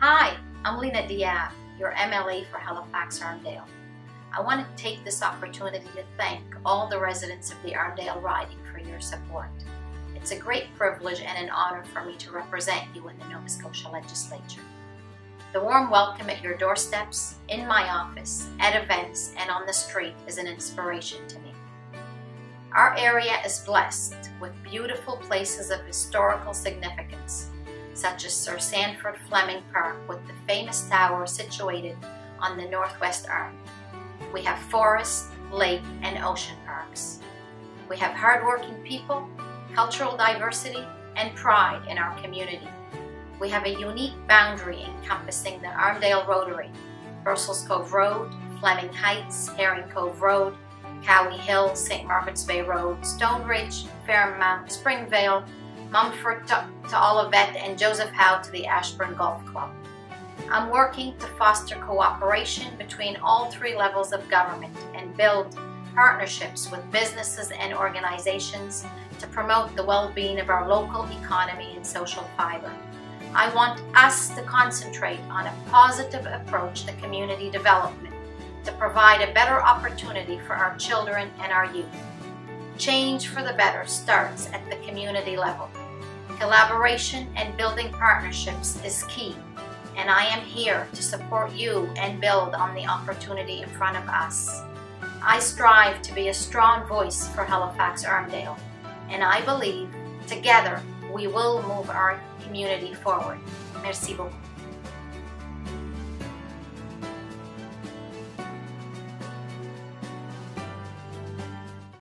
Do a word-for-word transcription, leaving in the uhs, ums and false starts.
Hi, I'm Lena DIab, your M L A for Halifax Armdale. I want to take this opportunity to thank all the residents of the Armdale riding for your support. It's a great privilege and an honor for me to represent you in the Nova Scotia Legislature. The warm welcome at your doorsteps, in my office, at events, and on the street is an inspiration to me. Our area is blessed with beautiful places of historical significance, such as Sir Sanford Fleming Park with the famous tower situated on the northwest arm. We have forest, lake, and ocean parks. We have hardworking people, cultural diversity, and pride in our community. We have a unique boundary encompassing the Armdale Rotary, Brussels Cove Road, Fleming Heights, Herring Cove Road, Cowie Hill, Saint Margaret's Bay Road, Stonebridge, Fairmount, Springvale, Mumford to, to Olivet, and Joseph Howe to the Ashburn Golf Club. I'm working to foster cooperation between all three levels of government and build partnerships with businesses and organizations to promote the well-being of our local economy and social fiber. I want us to concentrate on a positive approach to community development to provide a better opportunity for our children and our youth. Change for the better starts at the community level. Collaboration and building partnerships is key, and I am here to support you and build on the opportunity in front of us. I strive to be a strong voice for Halifax Armdale, and I believe together we will move our community forward. Merci beaucoup.